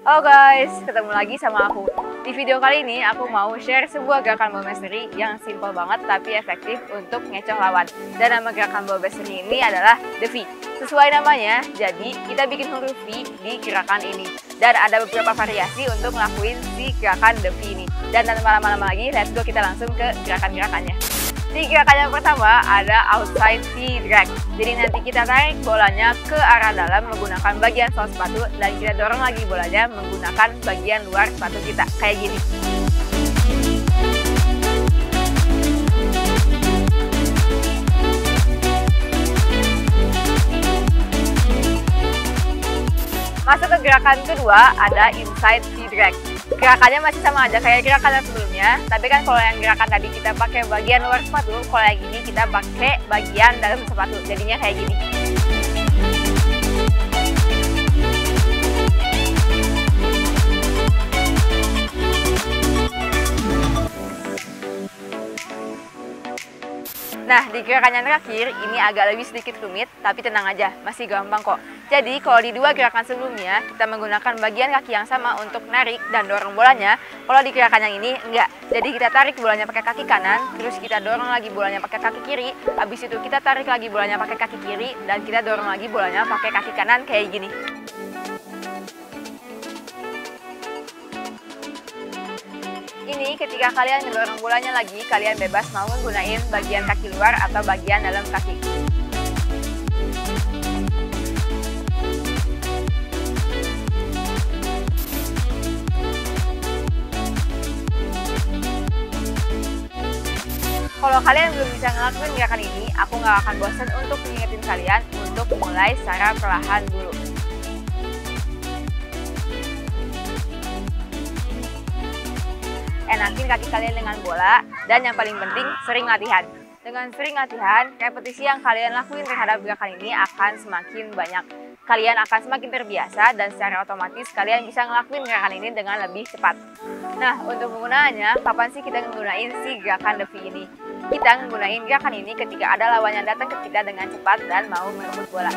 Halo guys, ketemu lagi sama aku. Di video kali ini aku mau share sebuah gerakan ball mastery yang simple banget tapi efektif untuk ngecoh lawan. Dan nama gerakan ball mastery ini adalah The V. Sesuai namanya, jadi kita bikin huruf V di gerakan ini. Dan ada beberapa variasi untuk ngelakuin si gerakan The V ini. Dan tanpa lama-lama lagi, let's go kita langsung ke gerakan-gerakannya. Di gerakan yang pertama ada outside V drag. Jadi nanti kita tarik bolanya ke arah dalam menggunakan bagian sol sepatu dan kita dorong lagi bolanya menggunakan bagian luar sepatu kita. Kayak gini. Masuk ke gerakan kedua ada inside V drag. Gerakannya masih sama aja kayak gerakan yang sebelumnya, tapi kan kalau yang gerakan tadi kita pakai bagian luar sepatu, kalau yang ini kita pakai bagian dalam sepatu, jadinya kayak gini. Nah, di gerakan yang terakhir, ini agak lebih sedikit rumit, tapi tenang aja, masih gampang kok. Jadi, kalau di dua gerakan sebelumnya, kita menggunakan bagian kaki yang sama untuk narik dan dorong bolanya. Kalau di gerakan yang ini, enggak. Jadi, kita tarik bolanya pakai kaki kanan, terus kita dorong lagi bolanya pakai kaki kiri. Habis itu, kita tarik lagi bolanya pakai kaki kiri, dan kita dorong lagi bolanya pakai kaki kanan kayak gini. Ini ketika kalian mendorong bolanya lagi, kalian bebas mau menggunakan bagian kaki luar atau bagian dalam kaki. Kalau kalian belum bisa ngelakuin gerakan ini, aku nggak akan bosan untuk mengingetin kalian untuk mulai secara perlahan dulu. Enakin kaki kalian dengan bola, dan yang paling penting sering latihan. Dengan sering latihan, repetisi yang kalian lakuin terhadap gerakan ini akan semakin banyak. Kalian akan semakin terbiasa dan secara otomatis kalian bisa ngelakuin gerakan ini dengan lebih cepat. Nah, untuk penggunaannya, kapan sih kita menggunakan si gerakan The V ini? Kita menggunakan gerakan ini ketika ada lawan yang datang ke kita dengan cepat dan mau merebut bola.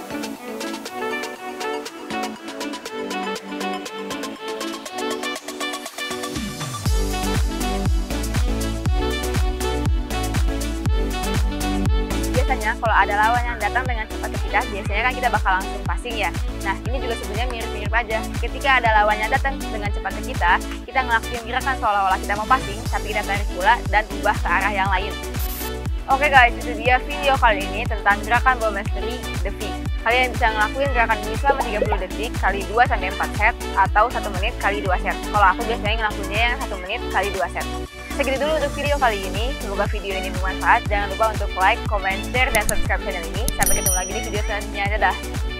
Biasanya kalau ada lawan yang datang dengan cepat ke kita, biasanya kan kita bakal langsung passing ya. Nah, ini juga sebenarnya mirip-mirip aja. Ketika ada lawan yang datang dengan cepat ke kita ngelakuin gerakan seolah-olah kita mau passing, tapi kita tarik bola dan ubah ke arah yang lain. Oke guys, itu dia video kali ini tentang gerakan ball mastery The V. Kalian bisa ngelakuin gerakan ini selama 30 detik kali 2-4 set atau 1 menit kali 2 set. Kalau aku biasanya ngelakuinnya yang 1 menit kali 2 set. Segitu dulu untuk video kali ini. Semoga video ini bermanfaat. Jangan lupa untuk like, comment, share, dan subscribe channel ini. Sampai ketemu lagi di video selanjutnya. Dadah!